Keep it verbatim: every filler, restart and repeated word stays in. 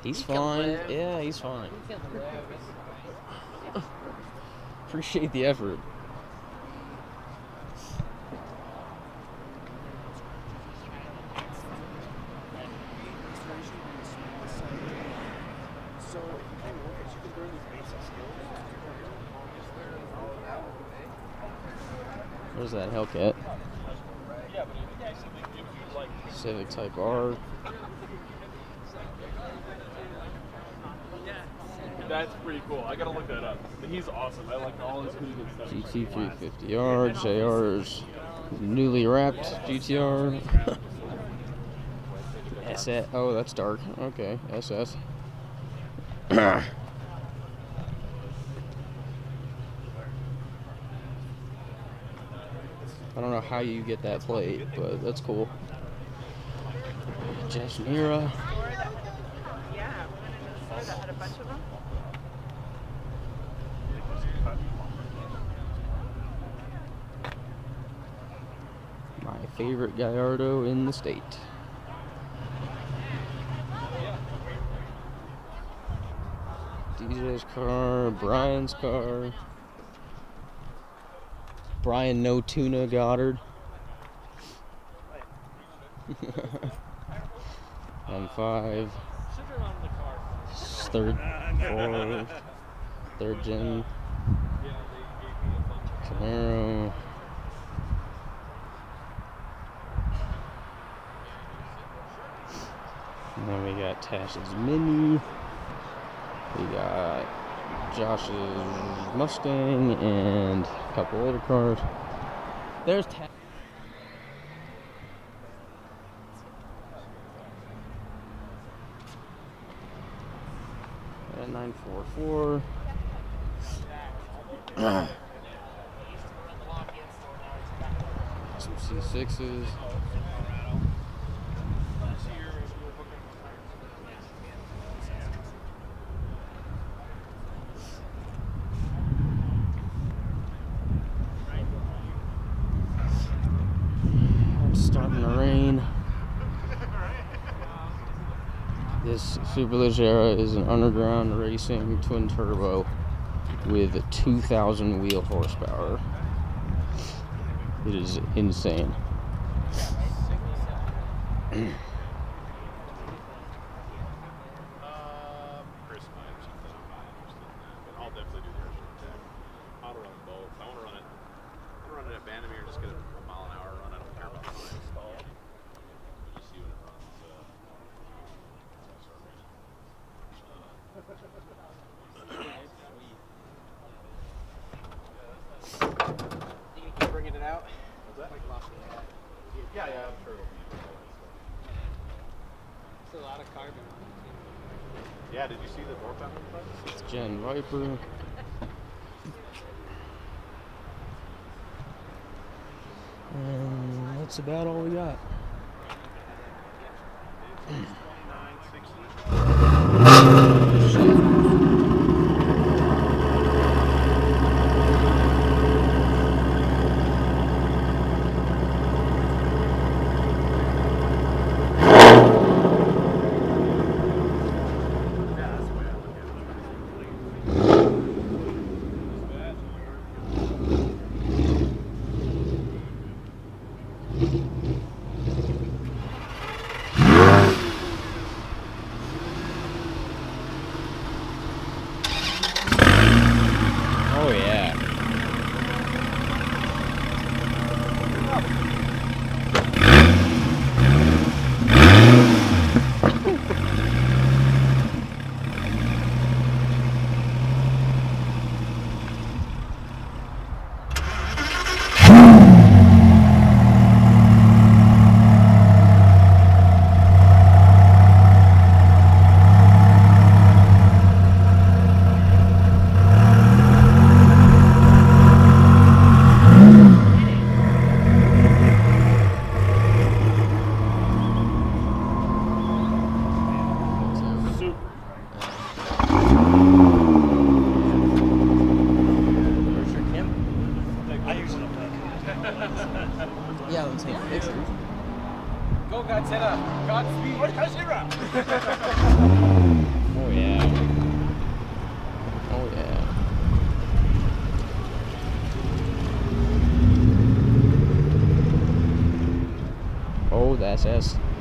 He's he fine. Yeah, he's fine. He Appreciate the effort. Where's that Hellcat? Civic Type R. That's pretty cool. I gotta look that up. He's awesome. I like all his good stuff. G T three fifty R, J R's newly wrapped G T R. S S. Oh, that's dark. Okay, S S. I don't know how you get that plate, but that's cool. Jashnira. Yeah, one in Minnesota had a bunch of them. My favorite Gallardo in the state. D J's car, Brian's car. Brian No Tuna Goddard. M five. Third, fourth, third gen. Camaro. And then we got Tash's Mini. We got Josh's Mustang and a couple other cars. There's Tash. nine four four. Some C sixes. It's starting to rain. This Superleggera is an underground racing twin turbo with two thousand wheel horsepower. It is insane. Bringing it out? What's that? Yeah, yeah, I'm sure it'll be. It's a lot of carbon on it. Yeah, did you see the door panel? It's Gen Viper. And that's about all we got. Oh yeah. Yeah, let's take pictures. Go, Godzilla! Godspeed! Godzilla! Oh yeah. Oh yeah. Oh, that's S.